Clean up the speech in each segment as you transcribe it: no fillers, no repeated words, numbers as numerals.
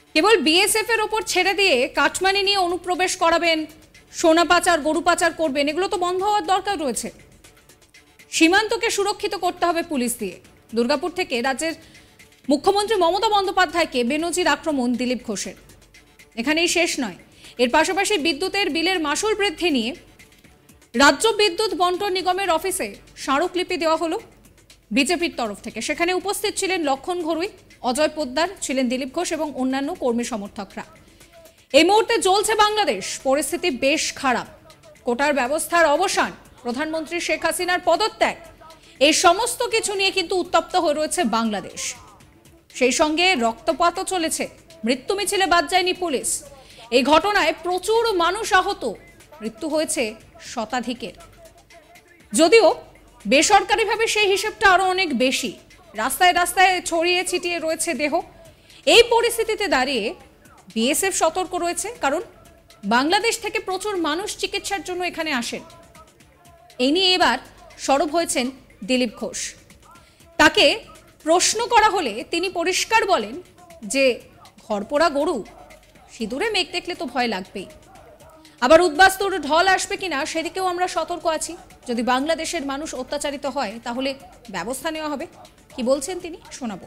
কেবল BSF এর ওপর ছেড়ে দিয়ে কাটমানি নিয়ে অনুপ্রবেশ করাবেন, সোনা পাচার, গরু পাচার করবেন, এগুলো তো বন্ধ হওয়ার দরকার রয়েছে। সীমান্তকে সুরক্ষিত করতে হবে পুলিশ দিয়ে। দুর্গাপুর থেকে রাজ্যের মুখ্যমন্ত্রী মমতা বন্দ্যোপাধ্যায়কে বেনজির আক্রমণ দিলীপ ঘোষের। এখানেই শেষ নয়, এর পাশাপাশি বিদ্যুতের বিলের মাসুল বৃদ্ধি নিয়ে রাজ্য বিদ্যুৎ বন্টন নিগমের অফিসে স্মারকলিপি দেওয়া হলো বিজেপির তরফ থেকে। সেখানে উপস্থিত ছিলেন লক্ষণ ঘরুই, অজয় পোদ্দার, ছিলেন দিলীপ ঘোষ এবং অন্যান্য কর্মী সমর্থকরা। এই মুহূর্তে চলছে বাংলাদেশ, পরিস্থিতি বেশ খারাপ। কোটার ব্যবস্থার অবসান, প্রধানমন্ত্রী শেখ হাসিনার পদত্যাগ, এই সমস্ত কিছু নিয়ে কিন্তু উত্তপ্ত হয়ে রয়েছে বাংলাদেশ। সেই সঙ্গে রক্তপাতও চলেছে, মৃত্যু মিছিলে বাদ যায়নি পুলিশ। এই ঘটনায় প্রচুর মানুষ আহত, মৃত্যু হয়েছে শতাধিকের। যদিও বেসরকারিভাবে সেই হিসেবটা আরো অনেক বেশি। রাস্তায় রাস্তায় ছড়িয়ে ছিটিয়ে রয়েছে দেহ। এই পরিস্থিতিতে দাঁড়িয়ে বিএসএফ সতর্ক রয়েছে, কারণ বাংলাদেশ থেকে প্রচুর মানুষ চিকিৎসার জন্য এখানে আসেন। এই নিয়ে এবার সরব হয়েছেন দিলীপ ঘোষ। তাকে প্রশ্ন করা হলে তিনি পরিষ্কার বলেন যে ঘরপোড়া গরু, সিঁদুরে মেঘ দেখলে তো ভয় লাগবেই। আবার উদ্বাস্তুর ঢল আসবে কিনা সেদিকেও আমরা সতর্ক আছি। যদি বাংলাদেশের মানুষ অত্যাচারিত হয় তাহলে ব্যবস্থা নেওয়া হবে। কি বলছেন তিনি, শোনাবো।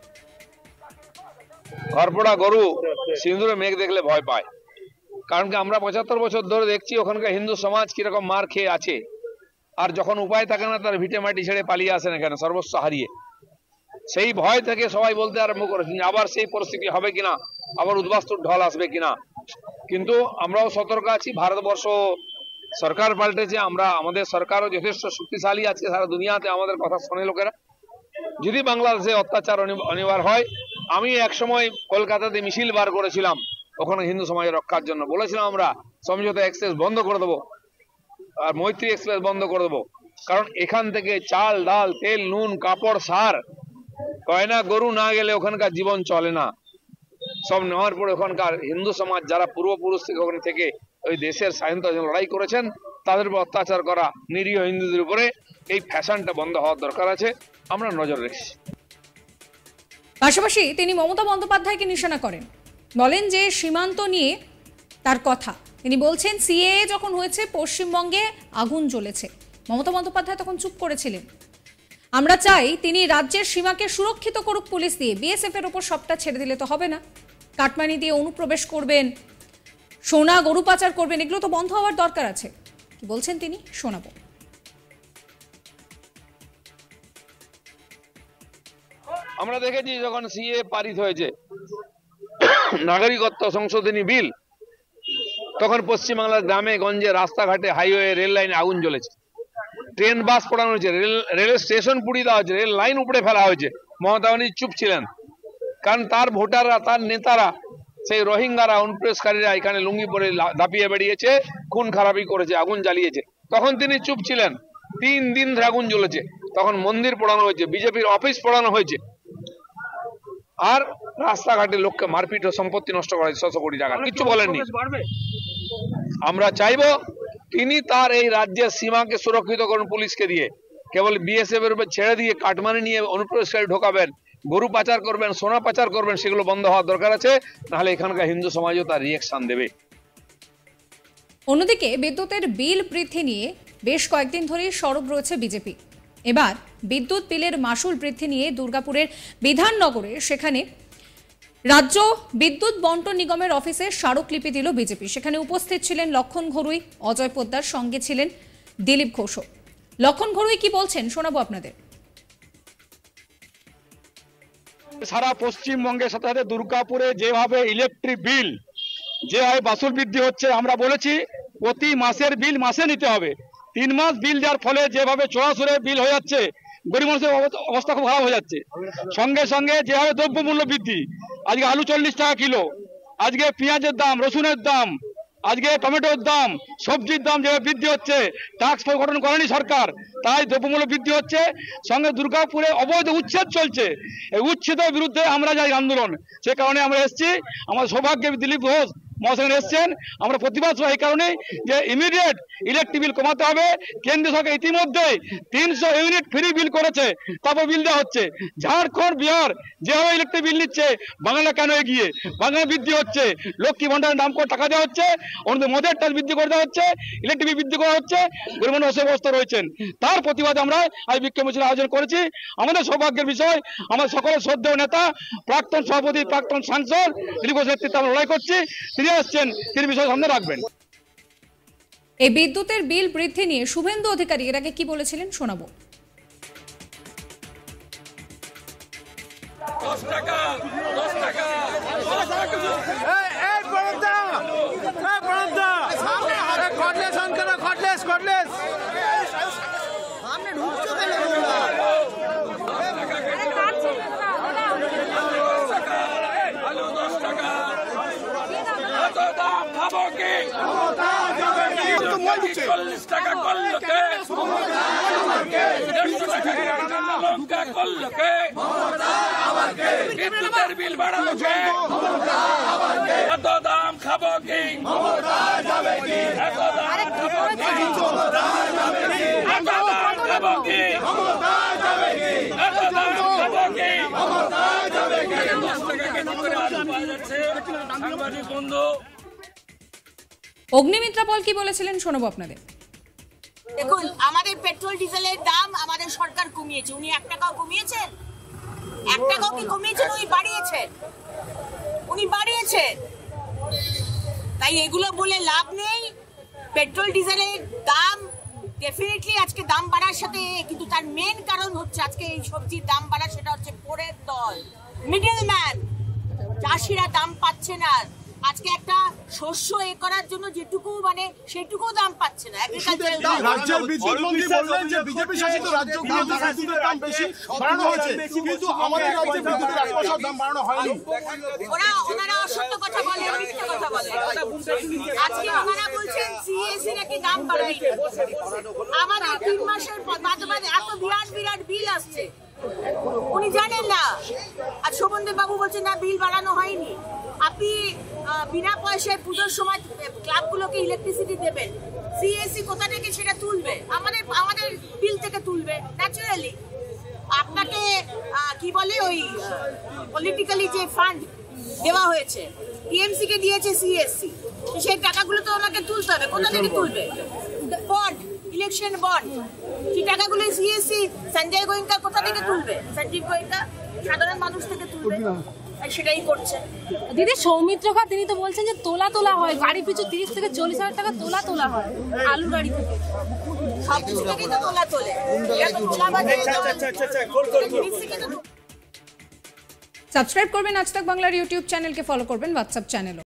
ঘরপোড়া গরু সিঁদুরে মেঘ দেখলে ভয় পায়, কারণ কি আমরা ৭৫ বছর ধরে দেখছি ওখানকার হিন্দু সমাজ কিরকম মার খেয়ে আছে। আর যখন উপায় থাকে না, তার ভিটে মাটি ছেড়ে পালিয়ে আসেন এখানে সর্বস্ব হারিয়ে। সেই ভয় থেকে সবাই বলতে আরম্ভ করেছেন আবার সেই পরিস্থিতি হবে কিনা, আবার উদ্বাস্তুর ঢল আসবে কিনা। কিন্তু আমরাও সতর্ক আছি। ভারতবর্ষ সরকার পাল্টেছে, আমাদের সরকারও যথেষ্ট শক্তিশালী আছে। সারা দুনিয়াতে আমাদের কথা শোনে লোকেরা। যদি বাংলাদেশে অত্যাচার অনিবার হয়, আমি একসময় কলকাতাতে মিছিল বার করেছিলাম ওখানে হিন্দু সমাজের রক্ষার জন্য। বলেছিলাম আমরা সমঝোতা এক্সপ্রেস বন্ধ করে দেবো আর মৈত্রী এক্সপ্রেস বন্ধ করে দেবো, কারণ এখান থেকে চাল, ডাল, তেল, নুন, কাপড়, সার, গয়না, গরু না গেলে ওখানকার জীবন চলে না। সব নেওয়ার পরে ওখানকার হিন্দু সমাজ যারা পূর্বপুরুষ থেকে ওখানে থেকে ওই দেশের স্বাধীনতার জন্য লড়াই করেছেন, তাদের উপর অত্যাচার করা নিরীহ হিন্দুদের উপরে এই ফ্যাশনটা বন্ধ হওয়ার দরকার আছে। আমরা নজর রাখছি। পাশাপাশি তিনি মমতা বন্দ্যোপাধ্যায়কে নিশানা করেন, বলেন যে সীমান্ত নিয়ে তার কথা। তিনি বলছেন সিএএ যখন হয়েছে পশ্চিমবঙ্গে আগুন জ্বলেছে, মমতা বন্দ্যোপাধ্যায় তখন চুপ করেছিলেন। আমরা চাই তিনি রাজ্যের সীমাকে সুরক্ষিত করুক পুলিশ দিয়ে, বিএসএফ এর উপর সবটা ছেড়ে দিলে তো হবে না। কাটমানি দিয়ে অনুপ্রবেশ করবেন, সোনা গরু পাচার করবেন, এগুলো তো বন্ধ হওয়ার দরকার আছে। কি বলছেন তিনি, শোনাবো। আমরা দেখেছি যখন সিএ পারিত হয়েছে, নাগরিকত্ব সংশোধনী বিল, তখন পশ্চিমবাংলার গ্রামে গঞ্জে, রাস্তাঘাটে, হাইওয়ে, রেল লাইনে আগুন জ্বলেছে। ট্রেন বাস পোড়ানো হয়েছে, রেল স্টেশন পুড়িয়ে দেওয়া হয়েছে, রেল লাইন উপড়ে ফেলা হয়েছে। মমতা ব্যানার্জি চুপ ছিলেন, কারণ তার ভোটাররা, তার নেতারা, সেই রোহিঙ্গারা, অনুপ্রবেশকারীরা এখানে লুঙ্গি পরে দাপিয়ে বেরিয়েছে, খুন খারাপি করেছে, আগুন জ্বালিয়েছে। তখন তিনি চুপ ছিলেন। ৩ দিন ধরে আগুন জ্বলেছে। তখন মন্দির পোড়ানো হয়েছে, বিজেপির অফিস পোড়ানো হয়েছে, আর রাস্তাঘাটে লোককে মারপিট ও সম্পত্তি নষ্ট করা হয়েছে ৬০০ কোটি টাকা। কিছু বলেননি। আমরা চাইবো তিনি তার এই রাজ্যের সীমাকে সুরক্ষিত করুন পুলিশকে দিয়ে। কেবল বিএসএফ এর উপর ছেড়ে দিয়ে কাটমানি নিয়ে অনুপ্রবেশকারী ঢোকাবেন, গরু পাচার করবেন, সোনা পাচার করবেন, সেগুলো বন্ধ হওয়ার দরকার আছে। নাহলে এখানকার হিন্দু সমাজও তার রিঅ্যাকশন দেবে। অন্যদিকে বিদ্যুতের বিল বৃদ্ধি নিয়ে বেশ কয়েকদিন ধরেই সরব রয়েছে বিজেপি। এবার বিদ্যুৎ বিলের মাসুল বৃদ্ধি নিয়ে দুর্গাপুরের বিধাননগরে সেখানে রাজ্য বিদ্যুৎ বন্টন নিগমের অফিসে স্মারকলিপি দিল বিজেপি। সেখানে উপস্থিত ছিলেন লক্ষণ ঘরুই, অজয় পোদ্দার, সঙ্গে ছিলেন দিলীপ ঘোষও। লক্ষণ ঘরুই কি বলছেন শোনাবো আপনাদের। সারা পশ্চিমবঙ্গের সাথে সাথে দুর্গাপুরে যেভাবে ইলেকট্রিক বিল, যেভাবে মাসুল বৃদ্ধি হচ্ছে, আমরা বলেছি প্রতি মাসের বিল মাসে নিতে হবে। 3 মাস বিল দেওয়ার ফলে যেভাবে চড়াচড়ে বিল হয়ে যাচ্ছে, গরিব মানুষের অবস্থা খুব খারাপ হয়ে যাচ্ছে। সঙ্গে সঙ্গে যেভাবে দ্রব্যমূল্য বৃদ্ধি, আজকে আলু 40 টাকা কিলো, আজকে পেঁয়াজের দাম, রসুনের দাম, আজকে টমেটোর দাম, সবজির দাম যেভাবে বৃদ্ধি হচ্ছে, ট্যাক্স গঠন করেনি সরকার, তাই দ্রব্যমূল্য বৃদ্ধি হচ্ছে। সঙ্গে দুর্গাপুরে অবৈধ উচ্ছেদ চলছে। এই উচ্ছেদের বিরুদ্ধে আমরা যাই আন্দোলন, সে কারণে আমরা এসেছি। আমাদের সৌভাগ্য দিলীপ ঘোষ মহাশয় এসছেন। আমরা প্রতিবাদ এই কারণে যে ইমিডিয়েট ইলেকট্রিক বিল কমাতে হবে। কেন্দ্রীয় সরকার ইতিমধ্যেই 300 ইউনিট ফ্রি বিল করেছে, তারপর বিল দেওয়া হচ্ছে। ঝাড়খণ্ড, বিহার যেভাবে ইলেকট্রিক বিল নিচ্ছে, বাংলা কেন এগিয়ে? বাংলা বৃদ্ধি হচ্ছে, লক্ষ্মী ভান্ডারের নাম করে টাকা দেওয়া হচ্ছে, অন্যদের মদের টাকা বৃদ্ধি করে দেওয়া হচ্ছে, ইলেকট্রিক বিল বৃদ্ধি করা হচ্ছে, গরিব মানুষ অবস্থা রয়েছেন। তার প্রতিবাদে আমরা আজ বিক্ষোভ মিছিল আয়োজন করেছি। আমাদের সৌভাগ্যের বিষয়, আমার সকলের শ্রদ্ধেয় নেতা, প্রাক্তন সভাপতি, প্রাক্তন সাংসদ দিলীপ ঘোষের নেতৃত্বে আমরা লড়াই করছি। তিনি আসছেন, তিনি বিষয় সামনে রাখবেন। এই বিদ্যুতের বিল বৃদ্ধি নিয়ে শুভেন্দু অধিকারী এর আগে কি বলেছিলেন শোনাবো। 10 টাকা 10 টাকা 10 টাকা আলু 10 টাকা এত দাম খাবো কি? 40 টাকা করলো কে? 150 টাকা লঙ্কা করলো কে? বিদ্যুতের বিল বাড়ালো কে? এত দাম খাবো কি? এত দাম খাবো কি? এত দাম খাবো কি? এত দাম খাবো কি? 10 টাকা কেজি করে আলু পাওয়া যাচ্ছে। সাংবাদিক বন্ধু অগ্নিমিত্রা পল কি বলেছিলেন শোনাবো আপনাদের। দেখুন, আমাদের পেট্রোল ডিজেলের দাম আমাদের সরকার কমিয়েছে। উনি 1 টাকাও কমিয়েছেন? 1 টাকাও কি কমিয়েছেন? উনি বাড়িয়েছেন। তাই এগুলো বলে লাভ নেই। পেট্রোল ডিজেলের দাম ডেফিনেটলি আজকে দাম বাড়ার সাথে, কিন্তু তার মেন কারণ হচ্ছে আজকে এই সবজির দাম বাড়া, সেটা হচ্ছে পরের দল, মিডল ম্যান। চাষিরা দাম পাচ্ছে না। আজকে একটা শস্য করার জন্য যেটুকু সেটুকু দাম পাচ্ছে না। রাজ্যের বিদ্যুৎ মন্ত্রী বললেন যে বিজেপি শাসিত রাজ্যগুলো বিদ্যুতের দাম বেশি বাড়ানো হয়েছে, কিন্তু আমাদের রাজ্যে বিদ্যুতের 1 পয়সার দাম বাড়ানো হয়নি। ওনারা অসত্য কথা বলে, মিথ্যা কথা বলে। আজকে ওনারা বলছেন সিএসসি নাকি দাম বাড়াই। আমাদের 3 মাসের বাদে এত বিরাট বিল আসছে, উনি জানেন না। আর শোভনদেব বাবু বলছেন না, বিল বাড়ানো হয়নি। আপনি বিনা পয়সায় পুজোর সময় ক্লাবগুলোকে ইলেকট্রিসিটি দেবেন, সিএসসি কোথা থেকে সেটা তুলবে? আমাদের বিল থেকে তুলবে ন্যাচারালি। আপনাকে কি বলে, ওই পলিটিক্যালি যে ফান্ড দেওয়া হয়েছে, টিএমসি কে দিয়েছে সিএসসি, সেই টাকাগুলো তো ওনাকে তুলতে হবে। কোথা থেকে তুলবে? বন্ড, ইলেকশন বন্ড, সেই টাকাগুলো সিএসসি সঞ্জয় গোয়েঙ্কা কোথা থেকে তুলবে? সঞ্জীব গোয়েঙ্কা সাধারণ মানুষ থেকে তুলবে, সেটাই করছে। দিদি সৌমিত্র খা তিনি তো বলছেন যে তোলা হয়, গাড়ি পিছু 30 থেকে 40 হাজার টাকা তোলা হয় আলু গাড়ি থেকে। সব কিছু থেকেই তো তোলে। সাবস্ক্রাইব করবেন আজ তাক বাংলার ইউটিউব চ্যানেলকে, ফলো করবেন হোয়াটসঅ্যাপ চ্যানেলও।